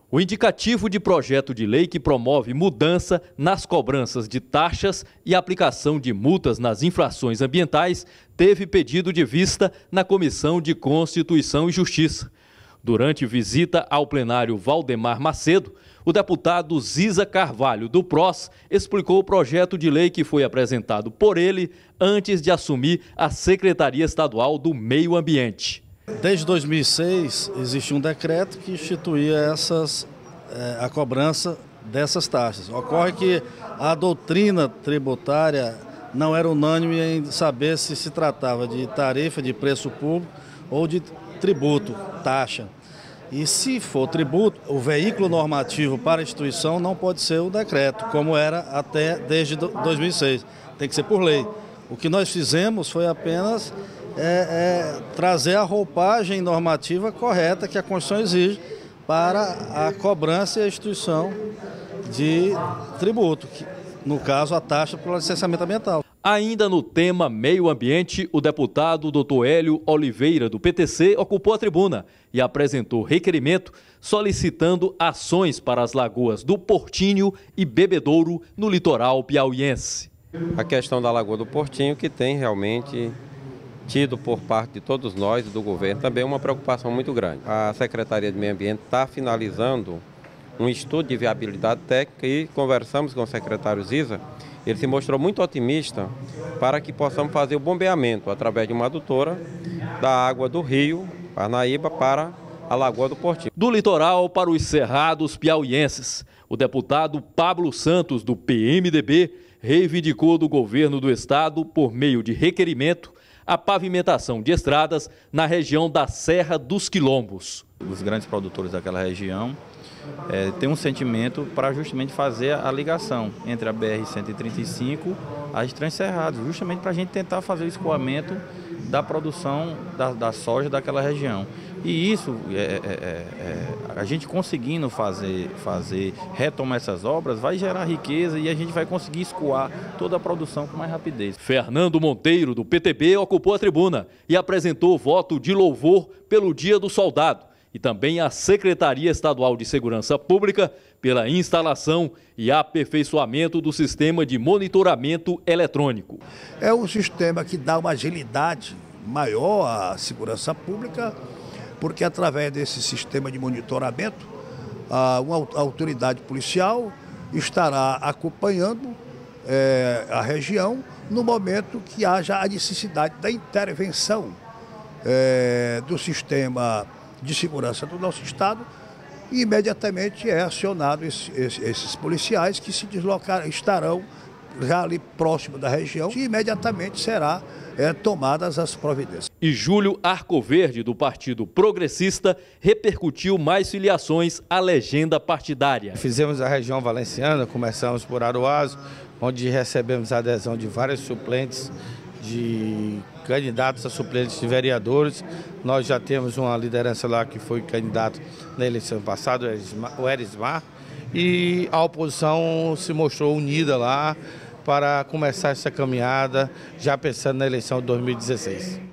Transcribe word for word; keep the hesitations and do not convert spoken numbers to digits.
O indicativo de projeto de lei que promove mudança nas cobranças de taxas e aplicação de multas nas infrações ambientais teve pedido de vista na Comissão de Constituição e Justiça. Durante visita ao plenário Valdemar Macedo, o deputado Ziza Carvalho, do P R O S, explicou o projeto de lei que foi apresentado por ele antes de assumir a Secretaria Estadual do Meio Ambiente. Desde dois mil e seis, existe um decreto que instituía essas, é, a cobrança dessas taxas. Ocorre que a doutrina tributária não era unânime em saber se se tratava de tarifa, de preço público ou de tributo, taxa. E se for tributo, o veículo normativo para a instituição não pode ser o decreto, como era até desde dois mil e seis. Tem que ser por lei. O que nós fizemos foi apenas é, é, trazer a roupagem normativa correta que a Constituição exige para a cobrança e a instituição de tributo, que, no caso a taxa pelo licenciamento ambiental. Ainda no tema meio ambiente, o deputado doutor Hélio Oliveira, do P T C, ocupou a tribuna e apresentou requerimento solicitando ações para as lagoas do Portinho e Bebedouro, no litoral piauiense. A questão da Lagoa do Portinho, que tem realmente tido por parte de todos nós e do governo também uma preocupação muito grande. A Secretaria de Meio Ambiente está finalizando um estudo de viabilidade técnica e conversamos com o secretário Ziza. Ele se mostrou muito otimista para que possamos fazer o bombeamento através de uma adutora da água do rio Parnaíba para a Lagoa do Portinho. Do litoral para os cerrados piauienses, o deputado Pablo Santos, do P M D B, reivindicou do governo do estado, por meio de requerimento, a pavimentação de estradas na região da Serra dos Quilombos. Os grandes produtores daquela região é, têm um sentimento para justamente fazer a ligação entre a B R cento e trinta e cinco às Transcerradas, justamente para a gente tentar fazer o escoamento da produção da, da soja daquela região. E isso, é, é, é, a gente conseguindo fazer, fazer, retomar essas obras, vai gerar riqueza e a gente vai conseguir escoar toda a produção com mais rapidez. Fernando Monteiro, do P T B, ocupou a tribuna e apresentou voto de louvor pelo Dia do Soldado e também a Secretaria Estadual de Segurança Pública pela instalação e aperfeiçoamento do sistema de monitoramento eletrônico. É um sistema que dá uma agilidade maior à segurança pública, porque através desse sistema de monitoramento, uma autoridade policial estará acompanhando é, a região no momento que haja a necessidade da intervenção é, do sistema de segurança do nosso estado, e imediatamente é acionado esse, esse, esses policiais que se deslocar, estarão já ali próximo da região e imediatamente será é, tomadas as providências. E Júlio Arcoverde, do Partido Progressista, repercutiu mais filiações à legenda partidária. Fizemos a região valenciana, começamos por Aroazo, onde recebemos a adesão de vários suplentes, de candidatos a suplentes de vereadores. Nós já temos uma liderança lá que foi candidato na eleição passada, o Erismar, e a oposição se mostrou unida lá para começar essa caminhada, já pensando na eleição de dois mil e dezesseis.